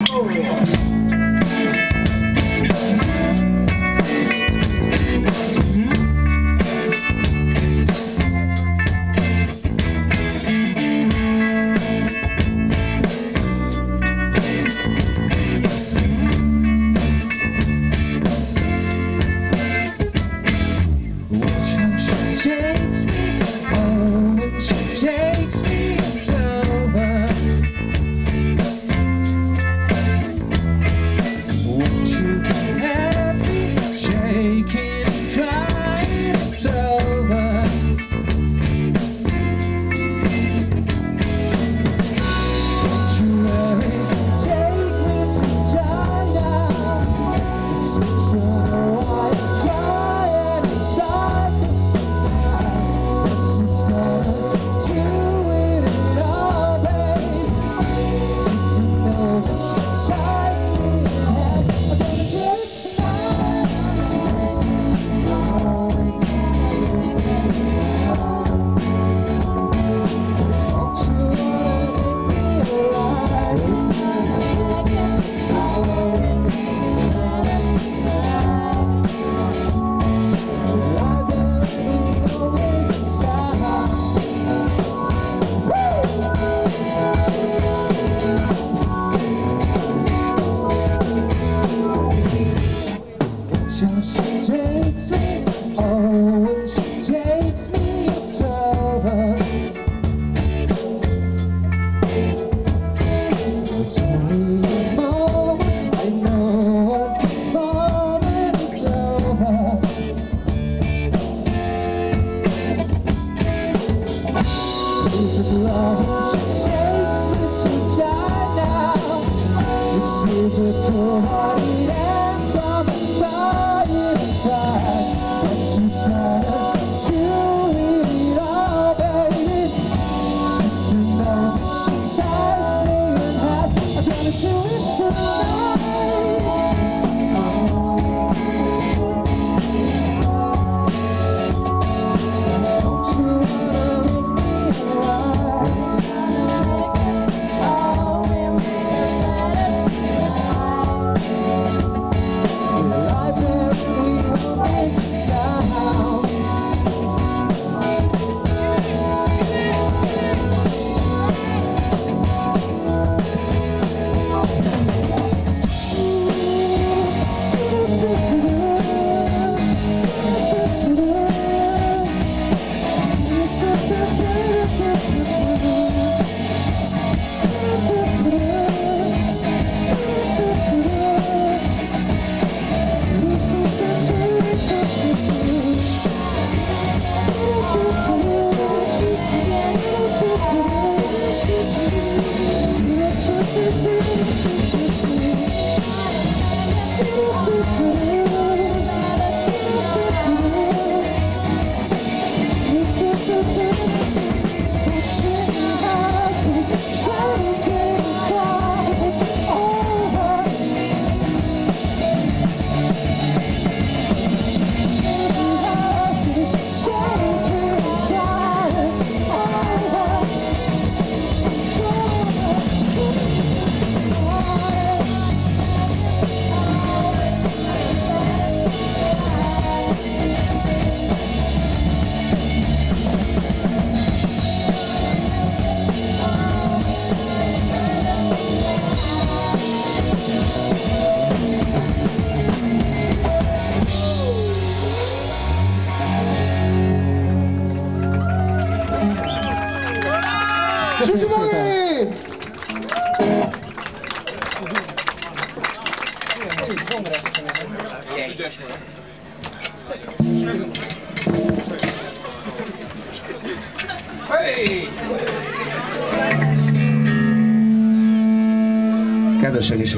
Kedves egészség!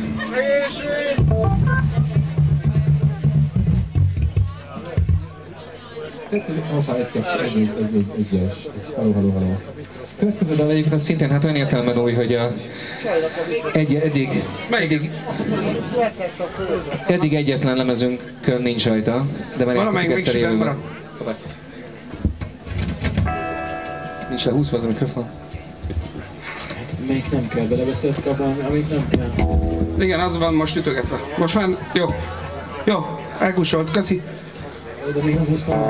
Következő dal egyébként szintén hát olyan értelemben új, hogy eddig egyetlen lemezünkön nincs rajta, de már játszottuk egyszer élőben. Nincs lehúzva az a mikrofon? Amelyik nem kell, belebeszéltek abban, amelyik nem kell. Igen, az van most ütögetve. Most már jó. Jó, elkussolt, köszi. De még 20 van.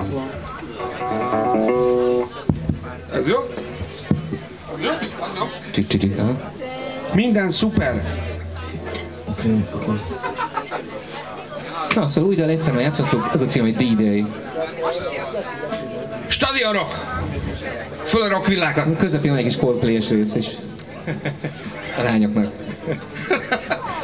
Ez jó? Az jó? Az jó? Csicsi, Minden szuper. Oké. Na, szóval úgy, de egyszer már játszottuk, az a cím, hogy D-Day. Stadionok! Föl a rockvillákat! Közepén van egy kis Coldplay-es rész is. A lányoknak.